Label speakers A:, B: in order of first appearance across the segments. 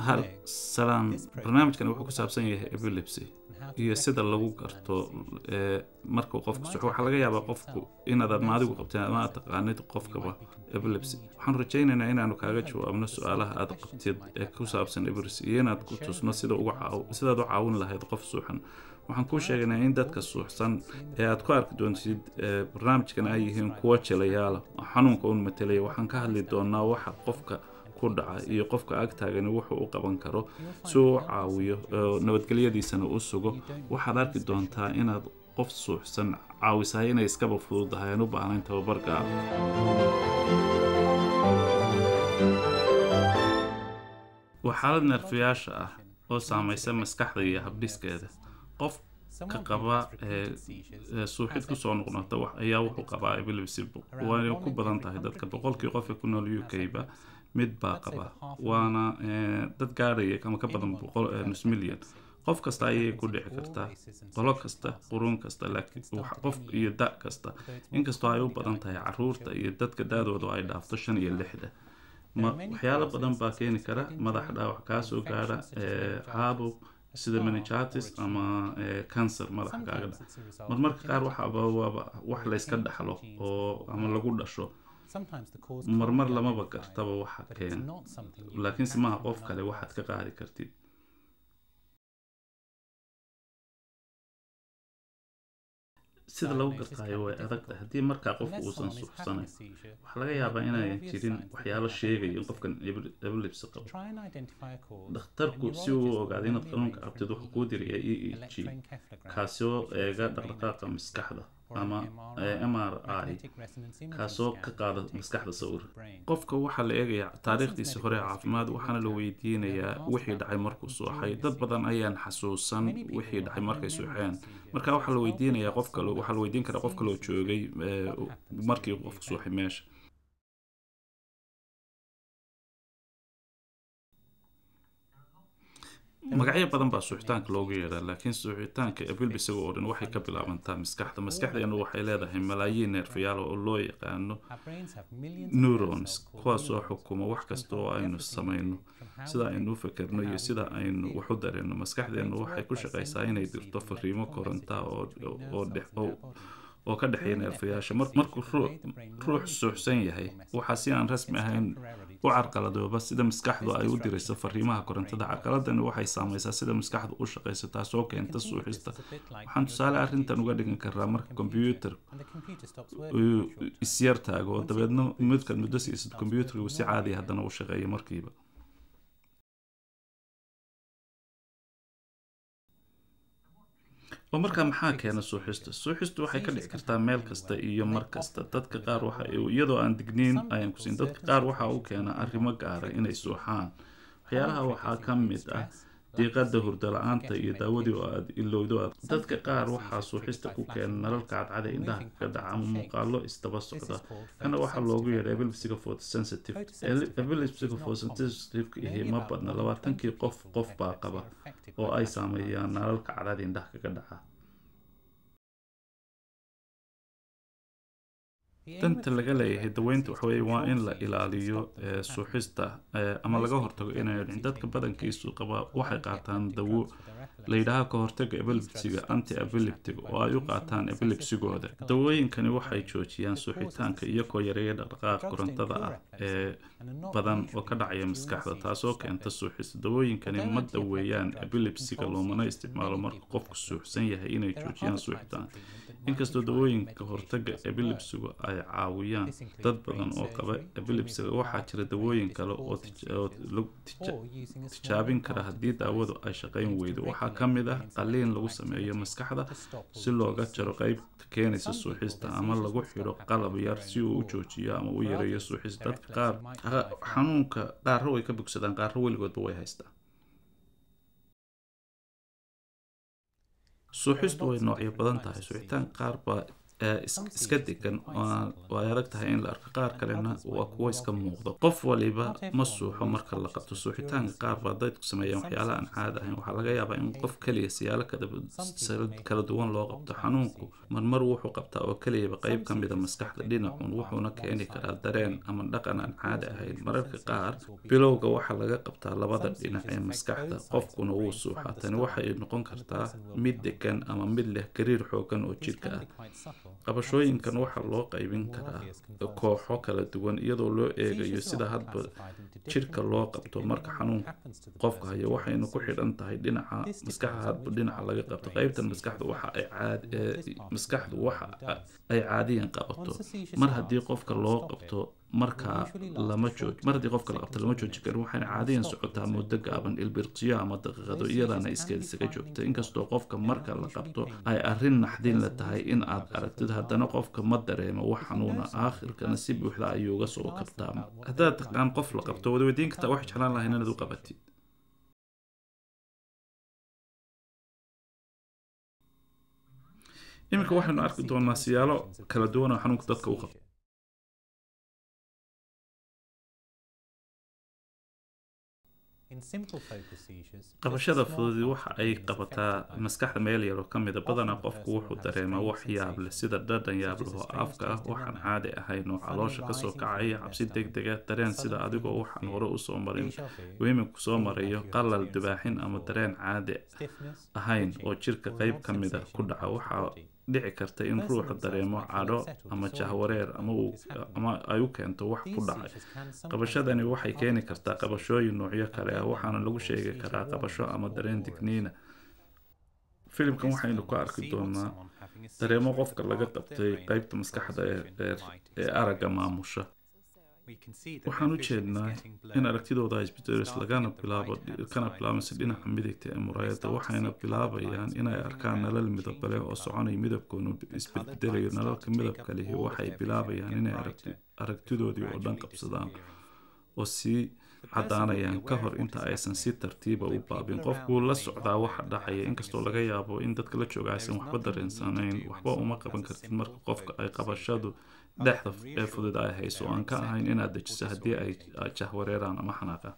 A: هل سلام برنامج كان wuxuu ku saabsan yahay epilepsy iyo sida lagu garto marka qofku suuxo waxa laga yaabaa qofku inaad maadigu qabteen ama aad taqaanid qofkaba epilepsy waxaan rajaynaynaa inaanu kaaga jawaabno su'aalaha aad qabtid ee ku saabsan epilepsy iyo inaad ku tusno sida ugu caawin lahayd qof suuxan waxaan ku sheegnaa in dadka suuxsan ee aad ku arki doontid barnaamijkan ay yihiin kuwa jelayaal xanuunka uu matalay waxaan ka hadli doonaa waxa qofka ku dhaca iyo qofka agtaagani wuxuu u qaban karo si uu caawiyo nabadgelyadiisana u sugo waxaad arki doontaa inaad qof suuxsan caawisahay inay iska fududahay aan u baahnayn tababar gaar waxaa nerfiyaasha ah oo saamaysa maskaxda iyo habdhiskeeda qof ka qaba suuxid ku soo noqnoqda ayaa wuxuu qabaa epilepsy waana ku badan tahay dadka boqolkii qof ee ku nool UK-ba mid baa qaba waana dad gaaraya kama ka badan 100 milyan qof kasta ayay ku dhici kartaa qolo kasta qurun kasta laakiin qof iyo da kasta inkastoo ay u badan tahay caruurta iyo dadka daadoodu ay dhaafto 5 iyo 6 waxyaalo badan baa keeni kara madax dhaawac ka soo gaara caabuq sida meningitis ama cancer madax kaaga marmarka qaar wax la iska dhaxlo oo ama lagu dhasho marmar lamaba gartaba waxa keen laakiin simaha qof kale waxaad ka qaadi kartid sida lagu gartaayo way adag tahay haddii markaa qofku uusan suuxsanayn waxa laga yaabaa inaanay jirin waxyaalo sheegaya in qofkan epilepsy qabo dhakhtarku si uu u ogaado inaad xanuunka qabtid wuxuu kuu dirayaa EEG kaasoo eega dhaqdhaqaaqa maskaxda ama MRI kaasoo ka qaada maskaxda sawir qofka waxa la eegayaa taariikhdiisa hore caafimaad waxaana la weydiinayaa wixii dhacay markuu suuxay dad badan ayaan xasuusan wixii dhacay markay suuxeen marka waxa la weydiinayaa qofka waxa la weydiin karaa qofka loo joogay markii qofku suuxay meesha magacyo badan baa suuxitaanka loogu yeeraa laakiin suuxitaanka epilepsy oo dhan waxay ka bilaabantaa maskaxdeenu waxay leedahay malaayiin neerfayaal oo loo yaqaano neurons kuwaas oo xukuma wax kasta oo aynu samayno sida aynu u fakarno iyo sida aynu wax u dareenno maskaxdeenu waxay ku shaqaysaa inay dirto fariimo koronta oo ka dhaxeeya neerfayaasha markuu ruux suuxsan yahay waxa si aan rasmi ahayn u carqaladooba sida maskaxdu ay u dirayso fariimaha korontada carqaladani waxay saamaysaa sida maskaxdu u shaqayso taasoo keenta suuxista waxaan tusaale arrintan uga dhigan karaa marka kombiyuutar isyar taago oo dabeedna muddo siisid kombiyuutarku si caadi haddana u shaqeeyo markiiba marka maxaa keena suuxistu waxay ka dhici kartaa meel kasta iyo mar kasta dadka qaar waxa iyadoo aan digniin ayaan ku siin dadka qaar waxa uu keena arrimo gaara inay suuxaan waxyaalaha waxaa ka mid ah diiqada hurdo la'aanta iyo daawadii oo aad ilowdo dadka qaar waxaa suuxista ku keena nalalka cadcada indhaha ka dhaca ama muuqaalo isdaba socda kana waxaa loogu yeedhaa epilepsy photosensitive epilepsy photosensitive ma badna 20kii qof baa qaba oo ay saameeyaan nalalka cadcada indhaha kaga dhaca danta laga leeyahay daweynta waxa weeye waa in la ilaaliyo suuxista ama laga hortago inay dadka badankiisu qaba waxay qaataan dawo la yiraahdo ka hortagga epilepsiga anti-epileptic oo ay u qaataan epilepsigooda dawooyinkani waxay joojiyaan suuxitaanka iyagoo yareeya dhaqdhaqaaqa korontada ah ee badan oo ka dhacaya maskaxda taasoo keenta suuxista dawooyinkani ma daweeyaan epilepsiga loomana isticmaalo marka qofku suuxsan yahay inay joojiyaan suuxitaan inkastoo dawooyinka hortagga epilepsiga ay caawiyaan dad badan oo qaba epilepsiga waxaa jira dawooyin kale oo lagu tijaabin kara haddii daawadu ay shaqayn weydo waxaa ka mid ah qalliin lagu sameeyo maskaxda si looga jaro qaybta keenaysa suuxista ama lagu xidho qalab yar si uu u joojiyo ama u yareeyo suuxista dadka qaar xanuunka qaarro way ka bogsadaan qaarro weligoodba way haystaan suuxistu way noocyo badan tahay suuxitaan qaar baa iska degan oo ay adag tahay in la arko. qaar kalena waa kuwo iska muuqda. qof waliba ma suuxo marka la qabto. suuxitaanka qaar baa dadku sameeyaan waxyaala aan caadi ahayn. waxaa laga yaabaa in qof keliya siyaalo kala duwan loo qabto. xanuunku marmar wuxuu qabtaa oo keliyaba qayb ka mida maskaxda dhinacun, wuxuuna keeni karaa dareen ama dhaqan aan caadi ahayn. mararka qaar bilowga waxaa laga qabtaa labada dhinac ee maskaxda, qofkuna wuu suuxaa. tani waxay noqon kartaa mid degan ama mid leh gariir xoogan oo jidhka ah. qabashooyinkan waxaa loo qaybin karaa kooxo kala duwan iyadoo loo eegayo sida hadba jidhka loo qabto. marka xanuunka qofka hayo waxayna ku xidhan tahay dhinaca maskaxda hadba dhinaca laga qabto. qaybtan maskaxdu waxa ay caadiyan qabato. mar haddii qofka loo qabto markaa lama joojin karin. waxayna caadiyan socotaa muddo gaaban, ilbiriqsiyo ama daqiiqado, iyadaana iskeed isaga joogta. inkastoo qofka marka la qabto ay arrin naxdin la tahay in aad aragtid, haddana qofka ma dareemo wax xanuuna. aakhirkana si buuxda ayuu uga soo kabtaa. haddaad taqaan qof la qabto, wada weydiin kartaa waxay jeclaan lahayn inaad u qabatid. iminka waxaynu arki doonaa siyaalo kala duwan oo xanuunka dadka u qabto. qabashada fududi waxa ay qabataa maskaxda meel yar oo ka mida. badanaa qofku wuxuu dareemaa wax yaab leh, sida dhadhan yaab leh oo afka ah, waxaan caadi ahayn oo caloosha kasoo kacaya, cabsi degdega, dareen sida adigoo waxaan hore usoo marin weyminku soo marayo, qalal, dubaaxin ama dareen caadi ahayn oo jirka qayb ka mida ku dhaca. waxaa dhici karta in ruuxu dareemo cadho ama jahwareer ama ay u keento wax ku dhacay. qabashadani waxay keeni kartaa qabashooyin noocyo kale ah, waxaana lagu sheegi karaa qabasho ama dareen digniina. filimkan waxaynu ku arki doonaa dareemo qofka laga qabtay qaybta maskaxda ee aragga maamusha. waxaan u jeednaa in aragtidooda isbedelayso kana bilaabayso dhinaca midigta ee muraayadda. waxayna bilaabayaan inay arkaan nalal midaba leh oo soconaya, midabkoonu isbedbedelayo. nalalka midabka lihi waxay bilaabayaan inay aragtidoodii oo dhan qabsadaan oo sii cadaanayaan ka hor inta aysan si tartiiba u baabin. qofkuu la socdaa waxa dhacaya, inkastoo laga yaabo in dadka la jooga aysan waxba dareensanayn. waxba uma qaban kartid marka qofka ay qabashadu dhexda ee fudud ay hayso, aan ka ahayn inaad dejiso haddii ay jahwareeraan ama xanaaqaan.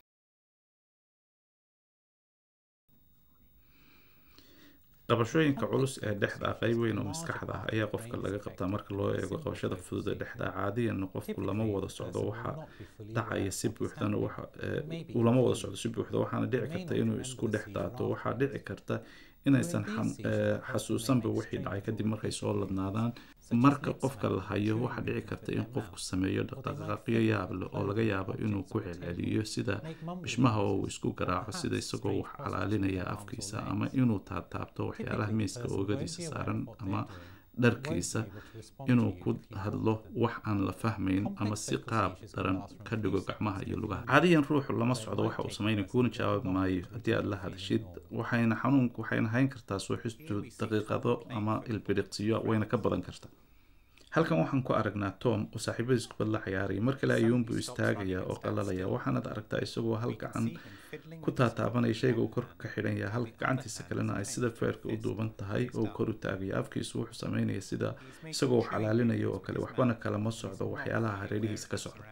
A: qabashooyinka culus ee dhexda qayb weyn oo maskaxda ah ayaa qofka laga qabtaa. marka loo eego qabashada fudud ee dhexda, caadiyan qofku lama wada socdo waxa dhacaya si buuxdana lama wada socdo si buuxda, waxaana dhici karta inuu isku dhex daato. waxaa dhici karta inaysan xasuusanba wixii dhacay kadib markay soo ladnaadaan. marka qofka la hayo waxaa dhici karta in qofku sameeyo dhaqdhaqaaqyo yaab leh oo laga yaabo inuu ku celceliyo, sida bishmaha oo uu isku garaaco sida isagoo wax calaalinaya afkiisa, ama inuu taabtaabto waxyaalaha miiska oogadiisa saaran ama dharkiisa, inuu ku hadlo wax aan la fahmayn ama si qaab daran ka dhigo gacmaha iyo lugaha. caadiyan ruuxu lama socdo waxa uu sameynaya, kuuna jawaabi maayo haddii aad la hadashid. waxayna hayn kartaa suuxistu daqiiqado ama ilbiriqsiyo, wayna ka badan kartaa. halkan waxaan ku aragnaa Tom oo saaxiibadiis kubad la ciyaaraya. markale ayuunbuu istaagaya oo qalalaya. waxaanaad aragtaa isagoo hal gacan ku taataabanaya shayga uu korka ka xidhan yahay, halka gacantiisa kalena ay sida feerka u duuban tahay oo kor u taagaya. afkiisu wuxuu sameynaya sida isagoo wax calaalinayo oo kale, waxbana kalama socdo waxyaalaha hareerihiisa ka socda.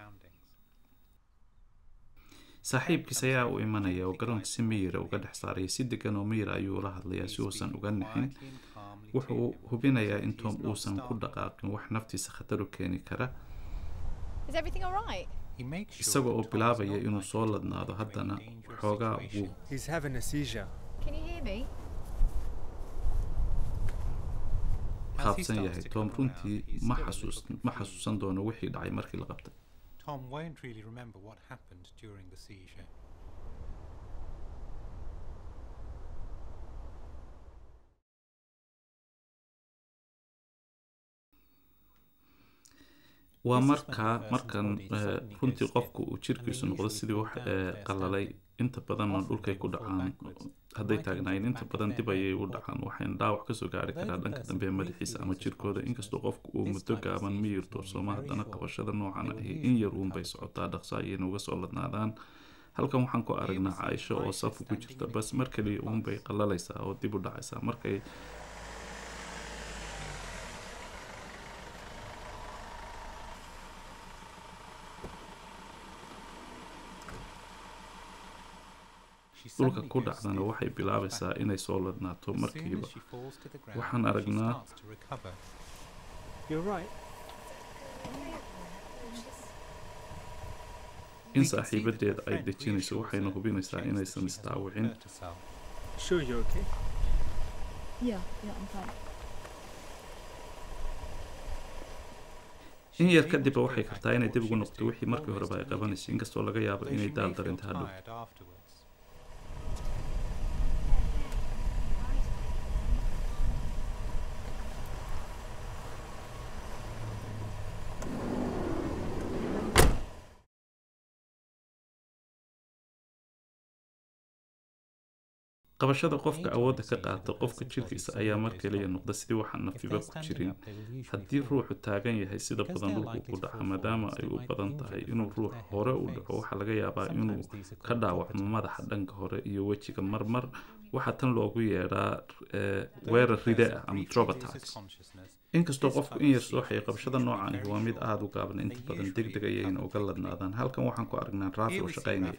A: saaxiibkiis ayaa u imanaya oo garoonka si miyira uga dhex saaraya. si degan oo miyira ayuu la hadlayaa si uusan uga nixin. wuxuu hubinayaa in Tom uusan ku dhaqaaqin wax naftiisa khatar u keeni kara, isagoo oo bilaabaya inuu soo ladnaado. haddana xoogaa wuu qaabsan yahay. Tom runtii ma xasuusan doono wixii dhacay markii la qabtay.
B: Tom won't really remember what happened during the seizure.
A: waa markan runtii qofku uu jirkiisu noqdo sidii wax qalalay. inta badanna dhulkay ku dhacaan. hadday taagnaayeen inta badan dib ayay u dhacaan, waxayna dhaawac kasoo gaari karaa dhanka dambe ee madaxiisa ama jirkooda. inkastoo qofku uu muddo gaaban miyir doorsoomo, haddana qabashada noocan ahi in yar uunbay socotaa, dhaqso ayayna uga soo ladnaadaan. halkan waxaan ku aragnaa Caaisho oo saf ku jirta, bas mar kaliya uunbay qalalaysaa oo dib u dhacaysaa. markay dhulka ku dhacdana waxay bilaabaysaa inay soo ladnaato markiiba waxaan aragnaa in saaxiibadeeda ay dejinayso waxayna hubinaysaa inaysan isdaawicin
C: Sure you're okay?
D: Yeah, I'm fine.
A: in yar kadib waxay kartaa inay dib ugu noqoto wixii markii horeba ay qabanayso inkastoo laga yaabo inay daal dareento hadhow qabashada qofka awoodda ka qaata qofka jirkiisa ayaa mar kaliya noqda sidii waxaan nafiba ku jirin haddii ruuxu taagan yahay sida badan dhulku ku dhaca maadaama ay u badan tahay inuu ruux hore u dhaco waxaa laga yaabaa inuu ka dhaawacmo madaxa dhanka hore iyo wejiga marmar waxaa tan loogu yeedhaa weerar ride ah ama drop attacks inkastoo qofku in yar soo xayay qabashada noocan waa mid aada u gaaban inta badan degdeg ayayna uga ladnaadaan halkan waxaan ku aragnaa raafi oo shaqaynaya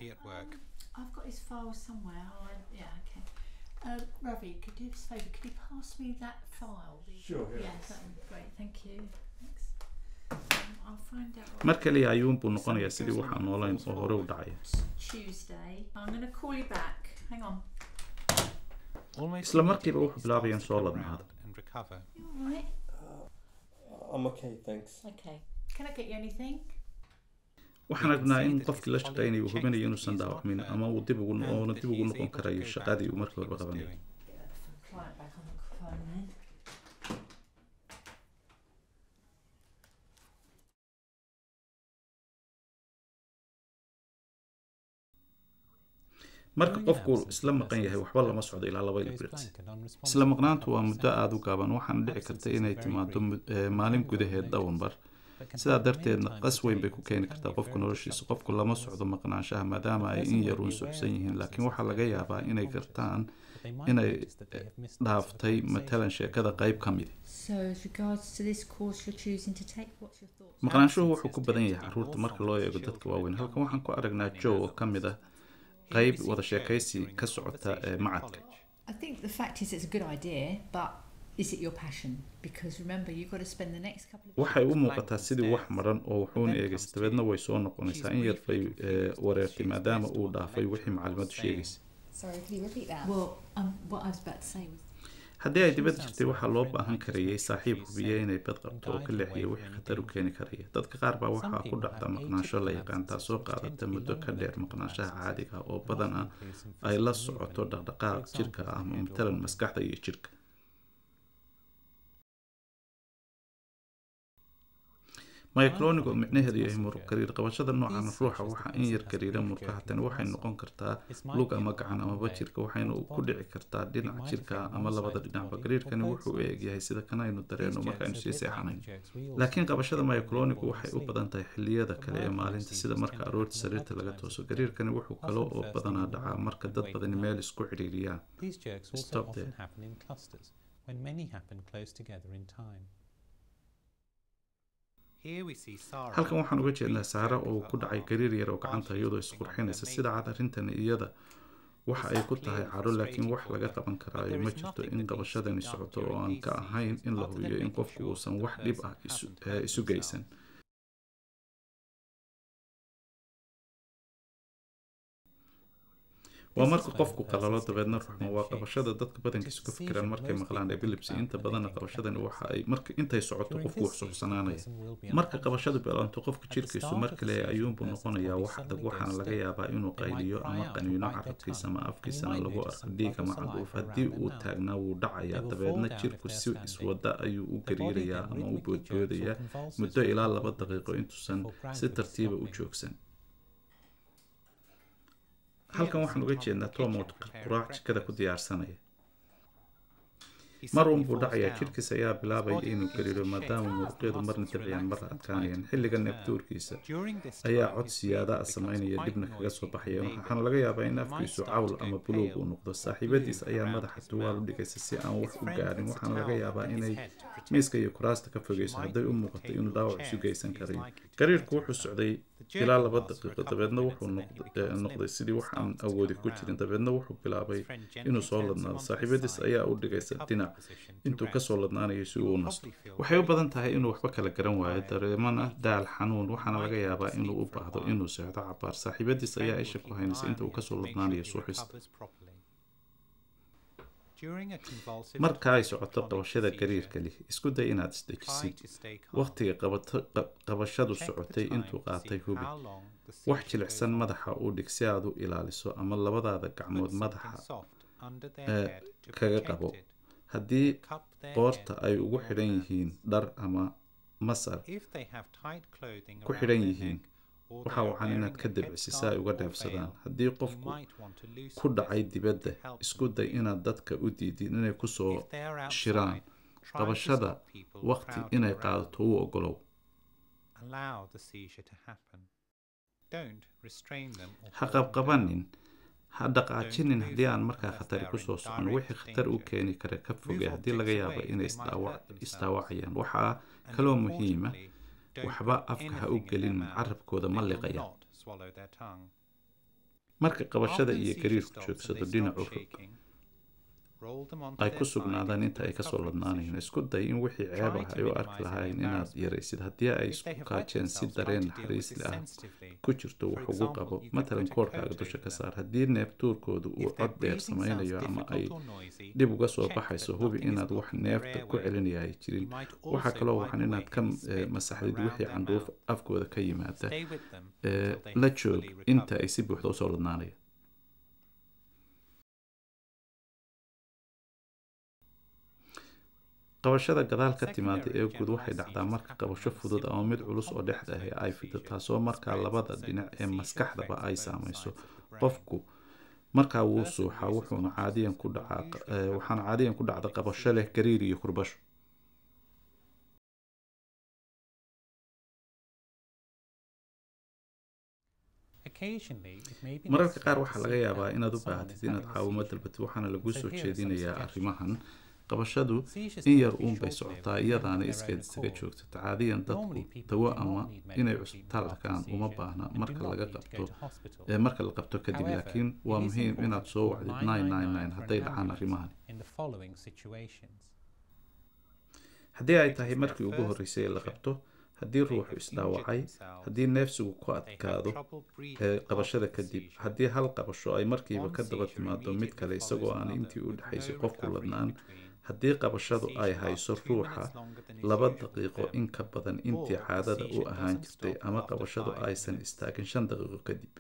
D: Ravi, could you do us a favour? Could you pass me that file?
C: Sure, yeah.
D: Yes, that would be great. Thank you. Thanks. I'll find out.
A: mar kaliya ayuunbuu noqonayaa sidii waxaan noolayn oo hore u dhacaya
D: Tuesday. I'm going to call you back. Hang on.
A: isla markiiba wuxuu bilaabayaan soo ladnaada
D: You alright?
C: I'm okay, thanks.
D: Okay. Can I get you anything?
A: waxaan aragnaa in qofkii la shaqaynaya uu hubinayo inuusan dhaawacmin ama uu dib ugu noqon karayo shaqadii uu markii horeba qabanayay
D: Get that client back on the phone then.
A: marka qofku isla maqan yahay waxba lama socdo ilaa 2 ilbiriqsi isla maqnaantu waa muddo aada u gaaban waxaana dhici karta inay timaado maalin gudaheed dhawanbar sidaa darteedna qas weyn bay ku keeni kartaa qofka noloshiisa qofku lama socdo maqnaanshaha maadaama ay in yaruun socsan yihiin laakiin waxaa laga yaabaa inay gartaan inay dhaaftay matalan sheekada qayb ka mid
D: So, as regards to this course you're choosing to take, what's your thoughts?
A: maqnaanshuhu wuxuu ku badan yahay caruurta marka loo eego dadka waaweyn halkan waxaan ku aragnaa joe oo ka mid ah qayb wada sheekaysi ka socota macadka
D: I think the fact is it's a good idea, but is it your passion? Because remember, you've got to spend the next couple of
A: waxay u muuqataa sidii wax maran oo wuxuuna eegaysa dabeedna way soo noqonaysaa in yar bay wareertay maadaama uu dhaafay wixii macluumaadu sheegaysa
E: Sorry, can you repeat that?
D: Well, what I was about to say was
A: haddii ay dibadda jirtay waxaa loo baahan karayay saaxiib hubiya inay bad qabto oo ka leexiya wixii khatar u keeni karaya dadka qaar baa waxaa ku dhacda maqnaansho la yaqaan taasoo qaadata muddo ka dheer maqnaanshaha caadiga oo badan ah ay la socoto dhaqdhaqaaq jirka ah ama matalan maskaxda iyo jirka myoclonic oo micnaheedu yahay muruq gariir qabashada noocan ruuxa waxaa in yar gariira murqaha tani waxay noqon kartaa lug ama gacan amaba jirka waxayna ku dhici kartaa dhinac jirka ama labada dhinacba gariirkani wuxuu u eegyahay sida kan aynu dareeno markaaynu sii seexanayn laakiin qabashada myoclonic waxay u badan tahay xilliyada kale ee maalinta sida marka aroorta sariirta laga tooso gariirkani wuxuu kale oo badanaa dhacaa marka dad badani meel isku xidhiiriyaan
B: These jerks also
A: Stop
B: often
A: there.
B: happen in clusters, when many happen close together in time.
A: halkan waxaan uga jeednaa saara oo ku dhacay gariir yar oo gacanta iyadoo isqurxinaysa sida cad arrintan iyada waxa ay ku tahay caro laakiin wax laga qaban karaayo ma jirto in qabashadani socoto oo aan ka ahayn in la hubiyo in qofku uusan wax dhib ah isu geysan waa marka qofku qalalo dabeedna ruxmo waa qabashada dadka badankiisu ka fikiraan markay maqlaan epilepsy inta badanna qabashadani waxa ay marka intay socoto qofku wax suxsanaanaya marka qabashadu bilaanto qofka jirkiisu mar kale ayuunbuu noqonayaa wax adag waxaana laga yaabaa inuu qayliyo ama qaniino carabkiisa ama afkiisana lagu arko dhiig ama candhuuf haddii uu taagnaa wuu dhacayaa dabeedna jirku si iswada ayuu u gariirayaa ama u boodboodayaa muddo ilaa 2 daqiiqo intuusan si tartiiba u joogsan halkan waxaan uga jeednaa tom oo quraac jikada ku diyaarsanaya marun buu dhacayaa jirkiisa ayaa bilaabaya inuu gariiro maadaama muruqyadu marna dabciyaan marna adkaanayaan xilliga neeftuurkiisa ayaa cod siyaada ah samaynaya dibna kaga soo baxaya waxaana laga yaabaa in afkiisu cawl ama buluug uu noqdo saaxiibadiis ayaa madaxa tuwaal u dhigaysa si aan wax u gaarin waxaana laga yaabaa inay miiska iyo kuraasta ka fogeyso hadday u muuqato inuu dhaawac isu geysan karayo gariirku wuxuu socday ilaa 2 daqiiqo dabeedna wuxuu noqday sidii wax aan awoodi ku jirin dabeedna wuxuu bilaabay inuu soo ladnaado saaxiibadiis ayaa u dhigaysa dhinac intuu kasoo ladnaanayo si uu u nasto waxay u badan tahay inuu waxba kala garan waayo dareemana daal xanuun waxaana laga yaabaa inuu u baahdo inuu seexdo cabaar saaxiibadiis ayaa isha ku haynaysa inta uu kasoo ladnaanayo suuxista marka ay socoto qabashada gariirka leh isku day inaad isdejisid waqtiga qabashadu socotay intuu qaatay hubi wax jilicsan madaxa u dhig si aad u ilaaliso ama labadaada gacmood madaxa kaga qabo haddii qoorta ay ugu xidhan yihiin dhar ama masar ku xidhan yihiin waxa wacan inaad ka dabcisi si ay uga dheefsadaan haddii qofku ku dhacay dibadda isku day inaad dadka u diidin inay kusoo shiraan qabashada waqti inay qaadato u ogolow ha qabqabanin ha dhaqaajinin haddii aan markaa khatari kusoo socon wixii khatar u keeni kara ka foge haddii laga yaabo inay isdaawacayaan waxaa kaloo muhiima waxba afka ha u gelin carabkooda ma liqaya marka qabashada iyo gariirku joogsado dhinacu ay ku sugnaadaan inta ay kasoo ladnaanayeen isku day in wixii ceeb ah ay u arki lahayn inaad yaraysid haddii ay isku kaajeen si dareen naxariisle ah ku jirto wax ugu qabo matalan koorkaaga dusha ka saar haddii neeftuurkoodu uu cod dheer samaynayo ama ay dhib uga soo baxayso hubi inaad wax neefta ku celinaya ay jirin waxaa kaloo waxan inaad ka masaxdid wixii candhuuf afkooda ka yimaada la joog inta ay si buuxda usoo ladnaanaya qabashada gadaal ka timaada ee guud waxay dhacdaa marka qabasho fudud ama mid culus oo dhexda ah ay fido taasoo markaa labada dhinac ee maskaxdaba ay saamayso qofku markaa wuu suuxaa waxaana caadiyan ku dhacda qabasho leh gariir iyo kurbasho mararka qaar waxaa laga yaabaa inaad u baahatid inaad caawimo dalbatid waxaana lagu soo jeedinayaa arrimahan qabashadu in yar uun bay socotaa iyadaana iskeed isaga joogto caadiyan dadku dawo ama inay cusbitaal arkaan uma baahna marka la qabto kadib laakiin waa muhiim inaad soo wacdid 999 hadday dhacaan arrimahan haddii ay tahay markii ugu horreysay ee la qabto haddii ruuxu isdhaawacay haddii neefsigu ku adkaado qabashada kadib haddii hal qabasho ay markiiba ka daba timaado mid kale isagoo aan intii u dhexaysay qofku ladnaan haddii qabashadu ay hayso ruuxa 2 daqiiqo in ka badan intii caadada u ahaan jirtay ama qabashadu aysan istaagin 5 daqiiqo kadib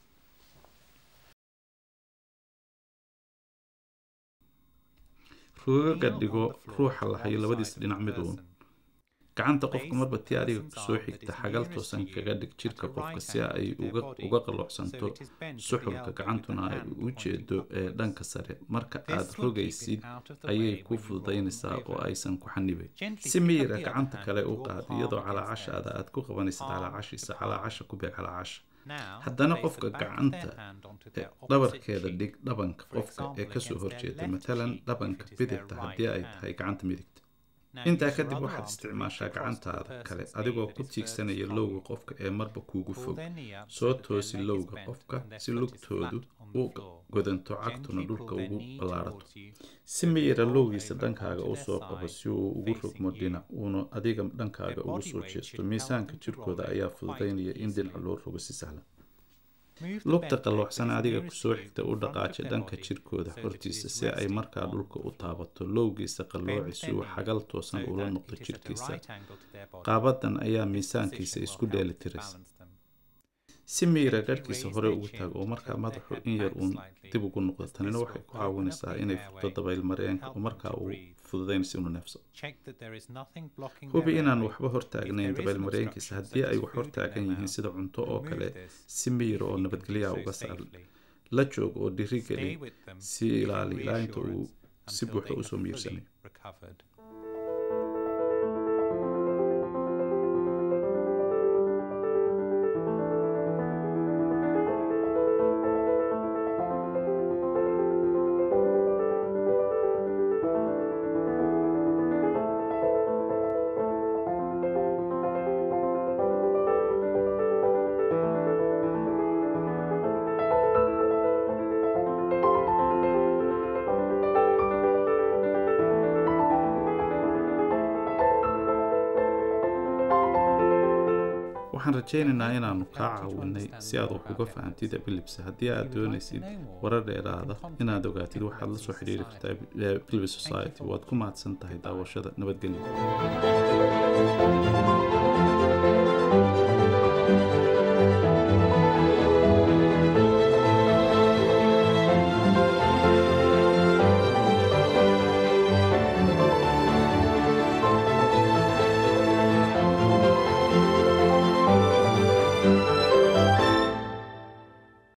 A: ruuga dhigo ruuxa la hayo labadiisa dhinac mid uun gacanta qofka marba tii adiga kusoo xigta xagal toosan kaga dhig jirka qofka si ay uga qalloocsanto suxulka gacantuna ay u jeedo dhanka sare marka aad rogaysid ayay ku fududaynaysaa oo aysan ku xanibayn si miyira gacanta kale u qaad iyadoo calaacashaada aad ku qabanaysid calaacashiisa calaacasha ku beeg calaacasha haddana qofka gacanta dhabarkeeda dhig dhabanka qofka ee kasoo horjeeda matalan dhabanka bidixda haddii ay tahay gacanta midigta intaa kadib waxaad isticmaashaa gacantaada kale adigoo ku tiigsanaya lowga qofka ee marba kuugu fog soo toosi lowga qofka si lugtoodu u godanto cagtuna dhulka ugu ballaarato si miyira lowgiisa dhankaaga u soo qabo si uu ugu rogmo dhinac uuna adiga dhankaaga ugu soo jeesto miisaanka jirkooda ayaa fududaynaya in dhinac loo rogo si sahlan lugta qalloocsan adiga kusoo xigta u dhaqaaja dhanka jirkooda hortiisa si ay markaa dhulka u taabato lowgiisa qallooci si uu xagal toosan ula noqdo jirkiisa qaabadan ayaa miisaankiisa isku dheelitiraysa si miira garhkiisa hore ugu taago oo markaa madaxu in yar uun dib ugu noqdo tanina waxay ku caawinaysaa inay furto dabayl mareenka oo markaa uu fududaynaysa inuu neefsado hubi inaan waxba hortaagnayn dabayl mareenkiisa haddii ay wax hortaagan yihiin sida cunto oo kale si miira oo nabadgelyaha uga saar la joog oo dhirigeli si ilaali ilaa inta uu si buuxda u soo miirsanay.
B: recovered.
A: waxaan rajaynaynaa inaanu kaa caawinay si aad wax uga fahantid epilepsy. haddii aad doonaysid warar dheeraada inaad ogaatid waxaad la soo xiriiri kartaa Epilepsy Society. waad ku mahadsan tahay daawashada. nabadgelyo.